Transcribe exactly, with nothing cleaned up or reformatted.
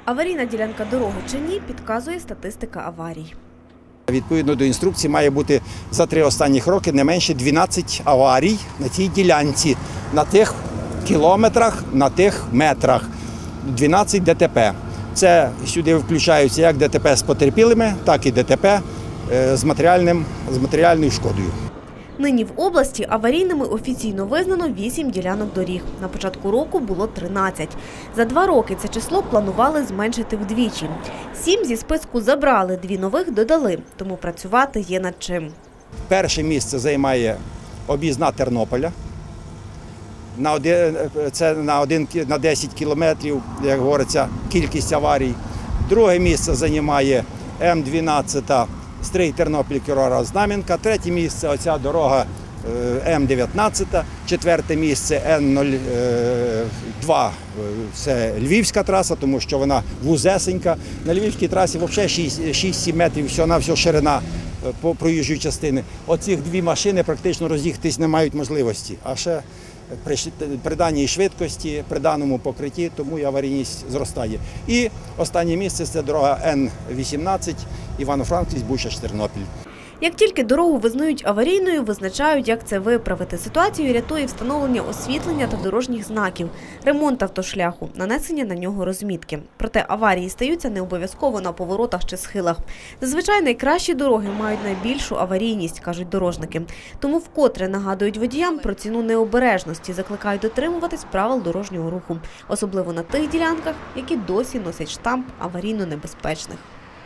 Аварійна ділянка дороги чи ні, підказує статистика аварій. Відповідно до інструкції має бути за три останніх роки не менше дванадцять аварій на цій ділянці, на тих кілометрах, на тих метрах. дванадцять ДТП. Це сюди включаються як ДТП з потерпілими, так і ДТП з, матеріальним, з матеріальною шкодою. Нині в області аварійними офіційно визнано вісім ділянок доріг. На початку року було тринадцять. За два роки це число планували зменшити вдвічі. Сім зі списку забрали, дві нових додали, тому працювати є над чим. Перше місце займає об'їзна Тернополя. На один, це на, один, на десять кілометрів, як говориться, кількість аварій. Друге місце займає М дванадцять Стрий, Тернопіль, Кіровоград, Знам'янка. Третє місце – оця дорога М дев'ятнадцять. Четверте місце Н нуль два – це львівська траса, тому що вона вузесенька. На львівській трасі взагалі шість-сім метрів всього-навсього ширина по проїжджої частини. Оці дві машини практично роз'їхатись не мають можливості. А ще при, при даній швидкості, при даному покритті, тому і аварійність зростає. І останнє місце – це дорога Н вісімнадцять, Івано-Франківськ, Бучач, Тернопіль. Як тільки дорогу визнають аварійною, визначають, як це виправити. Ситуацію рятує встановлення освітлення та дорожніх знаків, ремонт автошляху, нанесення на нього розмітки. Проте аварії стаються не обов'язково на поворотах чи схилах. Зазвичай найкращі дороги мають найбільшу аварійність, кажуть дорожники. Тому вкотре нагадують водіям про ціну необережності, закликають дотримуватись правил дорожнього руху. Особливо на тих ділянках, які досі носять штамп аварійно небезпечних.